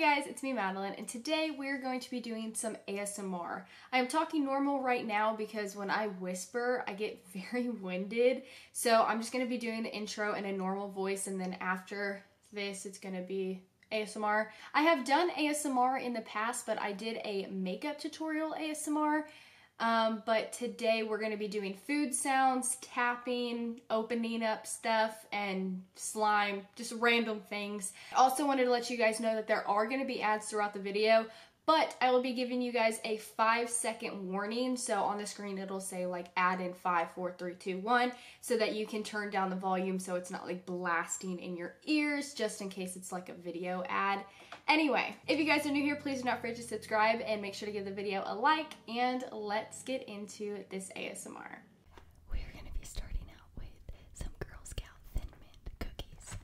guys, it's me Madeline, and today we're going to be doing some ASMR. I am talking normal right now because when I whisper, I get very winded. So I'm just going to be doing the intro in a normal voice, and then after this, it's going to be ASMR. I have done ASMR in the past, but I did a makeup tutorial ASMR. But today we're going to be doing food sounds, tapping, opening up stuff, and slime, just random things. I also wanted to let you guys know that there are going to be ads throughout the video, but I will be giving you guys a 5-second warning. So on the screen it'll say like ad in 5, 4, 3, 2, 1, so that you can turn down the volume so it's not like blasting in your ears, just in case it's like a video ad. Anyway, if you guys are new here, please do not forget to subscribe and make sure to give the video a like, and let's get into this ASMR. We're going to be starting out with some Girl Scout Thin Mint cookies.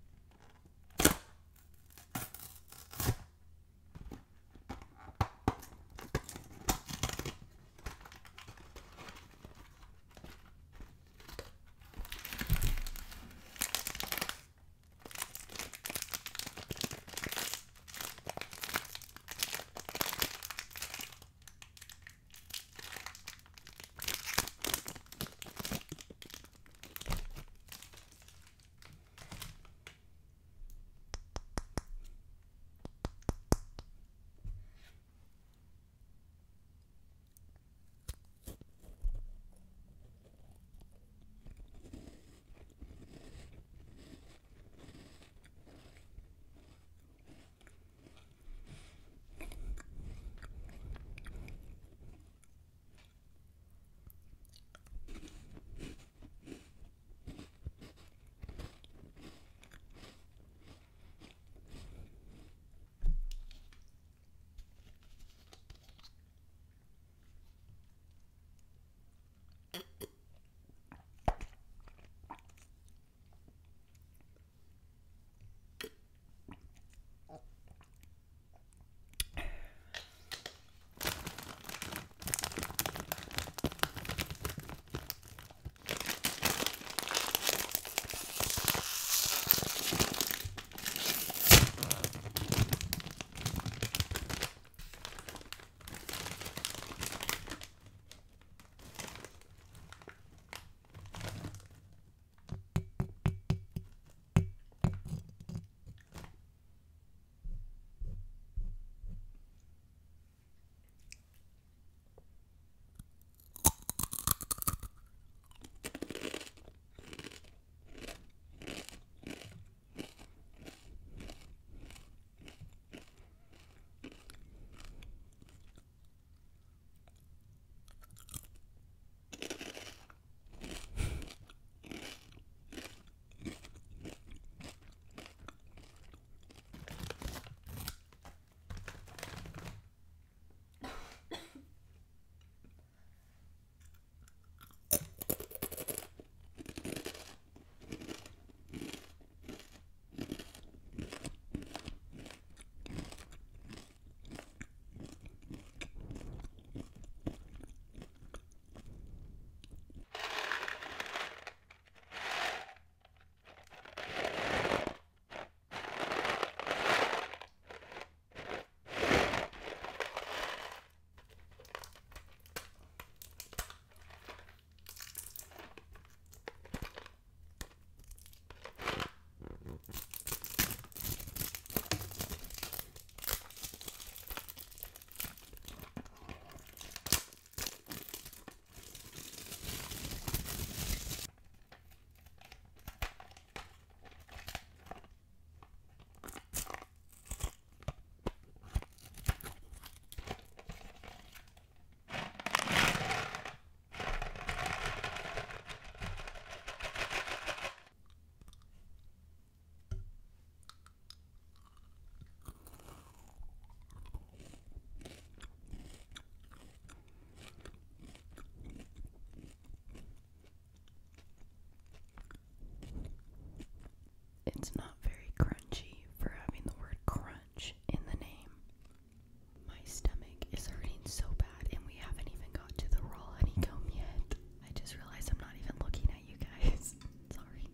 It's not very crunchy for having the word crunch in the name. My stomach is hurting so bad, and we haven't even got to the raw honeycomb yet. I just realized I'm not even looking at you guys. Sorry.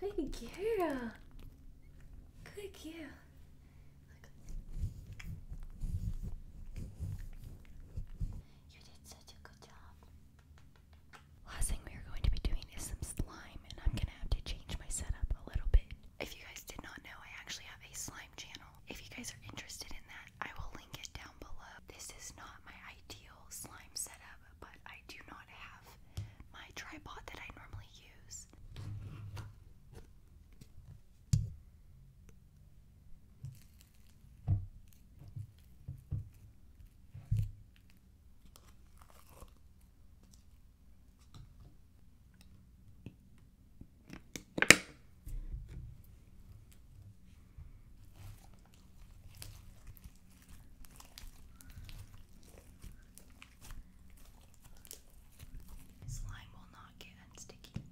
Good girl. Good girl. You did such a good job. Last thing we are going to be doing is some slime, and I'm gonna have to change my setup a little bit. If you guys did not know, I actually have a slime channel. If you guys are interested in that, I will link it down below. This is not my ideal slime setup, but I do not have my tripod that I normally use. Slime will not get unsticky.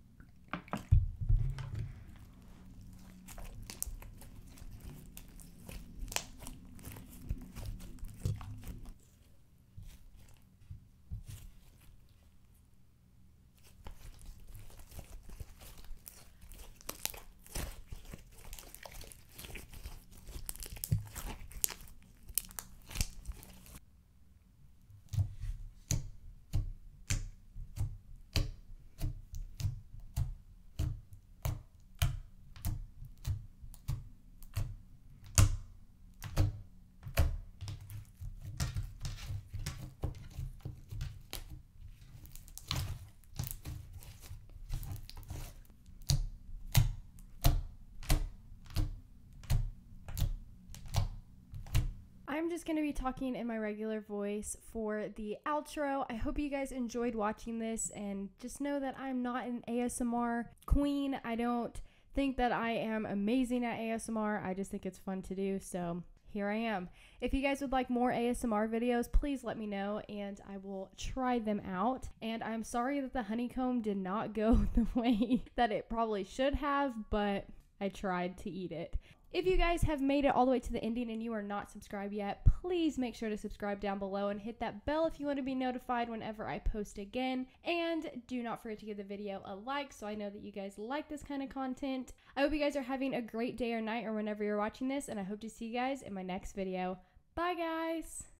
I'm just going to be talking in my regular voice for the outro. I hope you guys enjoyed watching this, and just know that I'm not an ASMR queen. I don't think that I am amazing at ASMR. I just think it's fun to do, so here I am. If you guys would like more ASMR videos, please let me know and I will try them out. And I'm sorry that the honeycomb did not go the way that it probably should have, but I tried to eat it. If you guys have made it all the way to the ending and you are not subscribed yet, please make sure to subscribe down below and hit that bell if you want to be notified whenever I post again. And do not forget to give the video a like so I know that you guys like this kind of content. I hope you guys are having a great day or night or whenever you're watching this, and I hope to see you guys in my next video. Bye, guys!